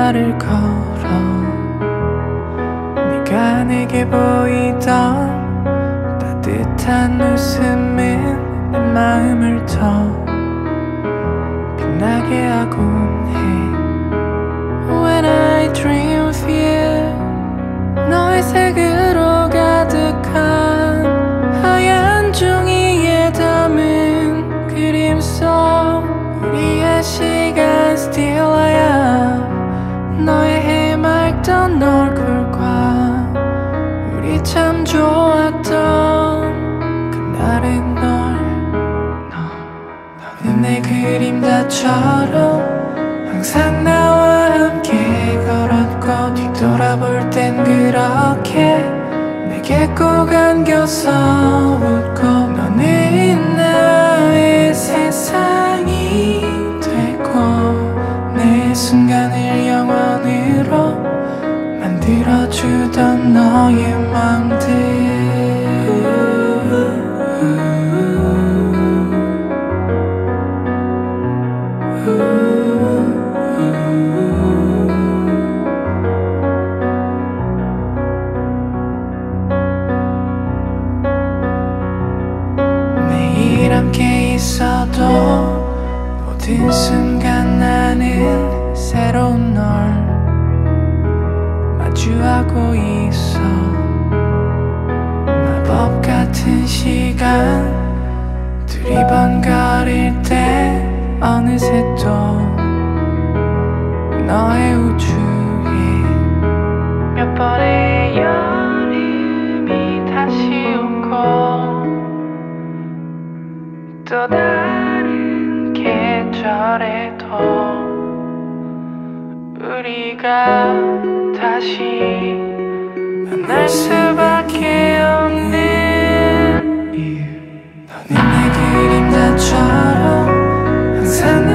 말을 걸어 네가 내게 보이던 따뜻한 웃음은 내 마음을 더 빛나게 하곤 해. When I dream of you, 너의 색으로 가득한 하얀 종이에 담은 그림 속 우리의 시간 still alive. 너의 해맑던 얼굴과 우리 참 좋았던 그날의 너는 내 그림자처럼 항상 나와 함께 걸었고 뒤돌아볼 땐 그렇게 내게 꼭 안겨서 웃고 너는 나의 세상이 되고 내 순간을 영원으로 만들어주던 너의 맘들. 매일 함께 있어도 모든 순간 나는 새로운 널 마주하고 있어. 마법 같은 시간 두리번거릴 때 어느새 또 너의 우주에 몇 번의 여름이 다시 오고 또 다른 계절에도 우리가 다시 만날 수밖에 없는 이유. 너는 내 그림자처럼 항상